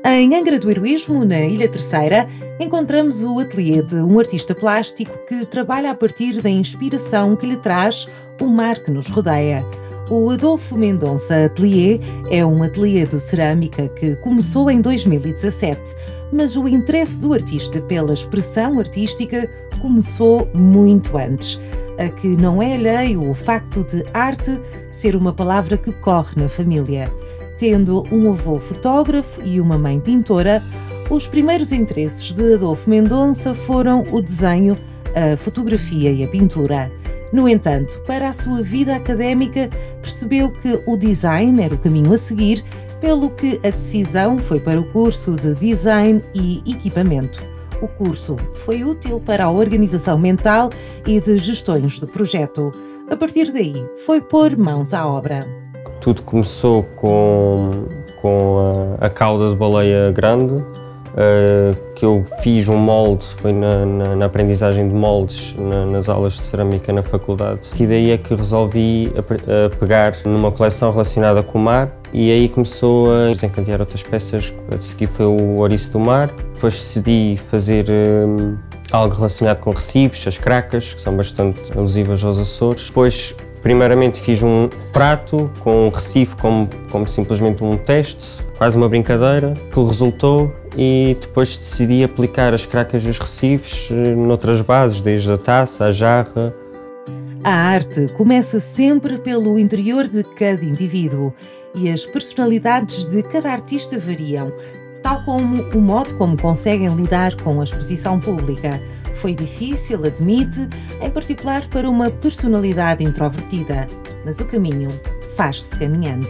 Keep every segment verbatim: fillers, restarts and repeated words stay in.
Em Angra do Heroísmo, na Ilha Terceira, encontramos o ateliê de um artista plástico que trabalha a partir da inspiração que lhe traz o mar que nos rodeia. O Adolfo Mendonça Ateliê é um ateliê de cerâmica que começou em dois mil e dezassete, mas o interesse do artista pela expressão artística começou muito antes, a que não é alheio o facto de arte ser uma palavra que corre na família. Tendo um avô fotógrafo e uma mãe pintora, os primeiros interesses de Adolfo Mendonça foram o desenho, a fotografia e a pintura. No entanto, para a sua vida académica, percebeu que o design era o caminho a seguir, pelo que a decisão foi para o curso de Design e Equipamento. O curso foi útil para a organização mental e de gestões de projeto. A partir daí, foi pôr mãos à obra. Tudo começou com, com a, a cauda de baleia grande, uh, que eu fiz um molde, foi na, na, na aprendizagem de moldes na, nas aulas de cerâmica na faculdade. E daí é que resolvi a, a pegar numa coleção relacionada com o mar e aí começou a desencadear outras peças. A seguir foi o ouriço do mar, depois decidi fazer um, algo relacionado com recifes, as cracas, que são bastante alusivas aos Açores. Depois, primeiramente fiz um prato com um recife como, como simplesmente um teste, quase uma brincadeira, que resultou, e depois decidi aplicar as cracas e os recifes noutras bases, desde a taça, a jarra. A arte começa sempre pelo interior de cada indivíduo e as personalidades de cada artista variam, tal como o modo como conseguem lidar com a exposição pública. Foi difícil, admite, em particular para uma personalidade introvertida, mas o caminho faz-se caminhando.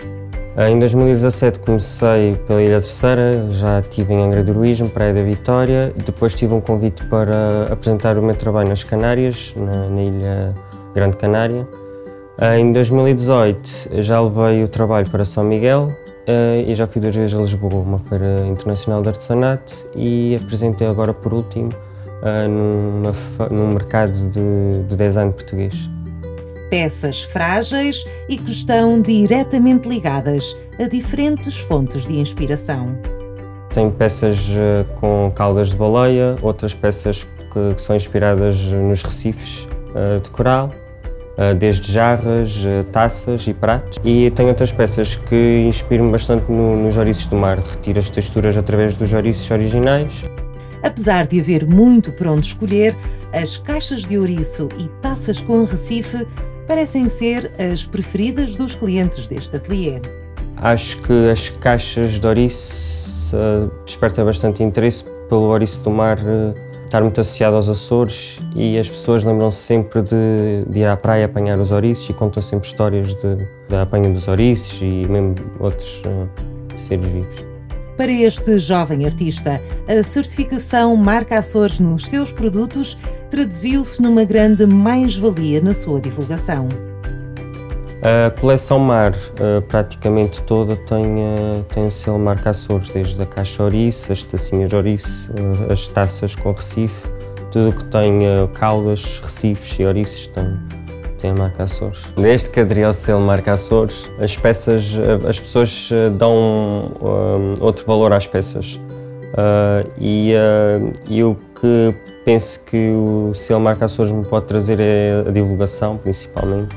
Em dois mil e dezassete comecei pela Ilha Terceira, já estive em Angra do Heroísmo, Praia da Vitória. Depois tive um convite para apresentar o meu trabalho nas Canárias, na, na Ilha Grande Canária. Em dois mil e dezoito já levei o trabalho para São Miguel e já fui duas vezes a Lisboa, uma feira internacional de artesanato, e apresentei agora por último Uh, numa, num mercado de, de design português. Peças frágeis e que estão diretamente ligadas a diferentes fontes de inspiração. Tenho peças uh, com caudas de baleia, outras peças que, que são inspiradas nos recifes uh, de coral, uh, desde jarras, uh, taças e pratos. E tenho outras peças que inspiram-me bastante no, nos ouriços do mar, retiro as texturas através dos ouriços originais. Apesar de haver muito por onde escolher, as caixas de ouriço e taças com recife parecem ser as preferidas dos clientes deste ateliê. Acho que as caixas de ouriço uh, despertam bastante interesse pelo ouriço do mar uh, estar muito associado aos Açores, e as pessoas lembram-se sempre de, de ir à praia apanhar os ouriços e contam sempre histórias de, da apanha dos ouriços e mesmo outros uh, seres vivos. Para este jovem artista, a certificação Marca Açores nos seus produtos traduziu-se numa grande mais-valia na sua divulgação. A coleção Mar, praticamente toda, tem, tem o selo Marca Açores, desde a caixa ouriço, as tacinhas ouriço, as taças com recife, tudo o que tem caudas, recifes e ouriços tem. Tem a Marca Açores. Desde que aderi ao selo Marca Açores, as peças, as pessoas dão um, outro valor às peças. Uh, e, uh, e o que penso que o selo Marca Açores me pode trazer é a divulgação, principalmente.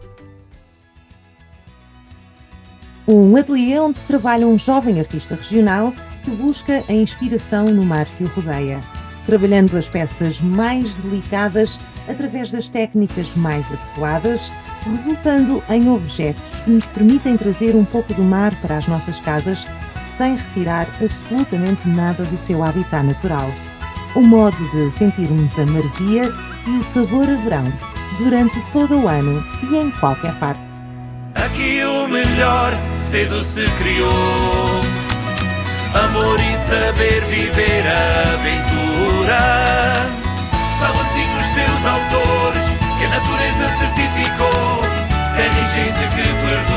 Um ateliê onde trabalha um jovem artista regional que busca a inspiração no mar que o rodeia, trabalhando as peças mais delicadas através das técnicas mais adequadas, resultando em objetos que nos permitem trazer um pouco do mar para as nossas casas sem retirar absolutamente nada do seu habitat natural. Um modo de sentirmos a maresia e o sabor a verão durante todo o ano e em qualquer parte. Aqui o melhor cedo se criou, amor e saber viver a aventura. São assim os teus autores que a natureza certificou. Tem gente que perdoa.